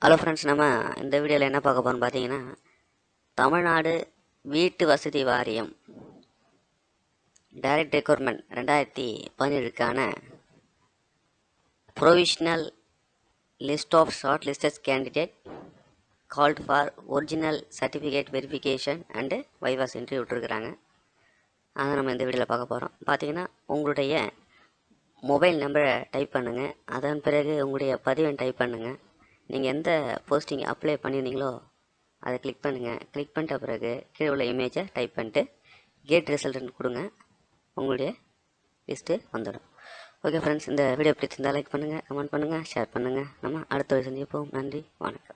Hello friends, நம்ம இந்த வீடியோவில் என்ன பார்க்க போகிறோம் பார்த்தீங்கன்னா, தமிழ்நாடு வீட்டு வசதி வாரியம் டைரக்ட் ரெக்ரூட்மெண்ட் 2017க்கான provisional list of short listed candidate called for original certificate verification and vivas interview விட்டுருக்குறாங்க. அதை நம்ம இந்த வீடியோவில் பார்க்க போகிறோம். பார்த்தீங்கன்னா, உங்களுடைய மொபைல் நம்பரை டைப் பண்ணுங்கள். அதன் பிறகு உங்களுடைய பதிவெண் டைப் பண்ணுங்கள். நீங்கள் எந்த போஸ்டிங் அப்ளை பண்ணியிருந்தீங்களோ அதை கிளிக் பண்ணுங்கள். கிளிக் பண்ணிட்ட பிறகு கீழே உள்ள இமேஜை டைப் பண்ணிட்டு கேட் ரிசல்ட்னு கொடுங்க. உங்களுடைய லிஸ்ட்டு வந்துடும். ஓகே ஃப்ரெண்ட்ஸ், இந்த வீடியோ பிடிச்சிருந்தால் லைக் பண்ணுங்கள், கமெண்ட் பண்ணுங்கள், ஷேர் பண்ணுங்கள். நம்ம அடுத்த வீடியோ சந்திப்போம். நன்றி, வணக்கம்.